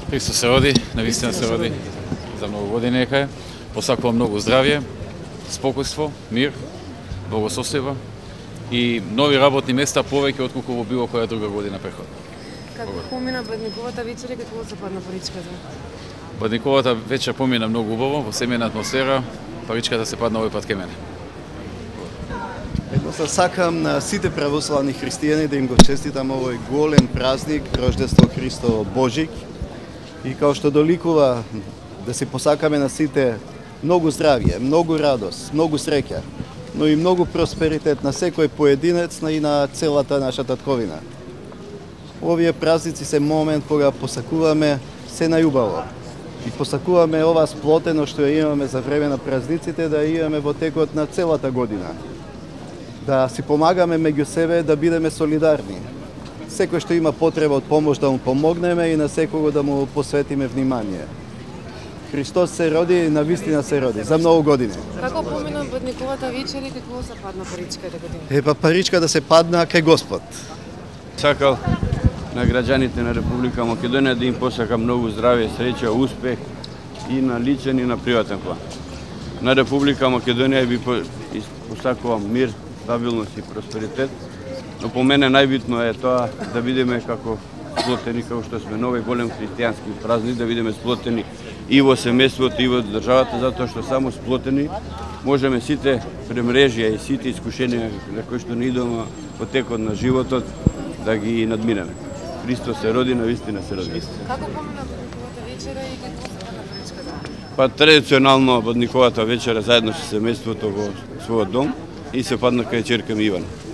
Христос се роди, навистина се роди за многу години нека е. Посакувам многу здравје, спокојство, мир, благосостојба и нови работни места повеќе отколку во било која друга година претходно. Како помина Бадниковата вечер и какво се падна паричката? Бадниковата вечер помина многу убаво, во семејна атмосфера, паричката се падна овој пат ке мене. Едноставно сакам на сите православни христијани да им го честитам овој голем празник, Рождество Христово Божик. И као што доликува да се посакаме на сите многу здравје, многу радост, многу среќа, но и многу просперитет на секој поединец и на целата наша татковина. Овие празници се момент кога посакуваме се најубаво и посакуваме ова сплотено што ја имаме за време на празниците да ја имаме во текот на целата година. Да си помагаме меѓу себе, да бидеме солидарни. Секој што има потреба од помош да му помогнеме и на секого да му посветиме внимание. Христос се роди, навистина се роди, за многу години. Како помина Бадниковата вечер и какво се падна паричката година? Паричка да се падна кај Господ. Сакал на граѓаните на Република Македонија да им посакам многу здравје, среќа, успех и на личен и на приватен план. На Република Македонија би посакувам мир, стабилност и просперитет, но по мене најбитно е тоа да бидеме како сплотени, како што сме нови голем христијански празник, да бидеме сплотени и во семејството и во државата, затоа што само сплотени можеме сите премрежија и сите искушенија на кои што не идеме во текот на животот да ги надминеме. Христос се роди, навистина се роди. Како помина Бадниковата вечера и какво се падна паричката? Па традиционално Бадниковата вечера заедно со семејството во својот дом и се падна кај ќерка ми Ивана.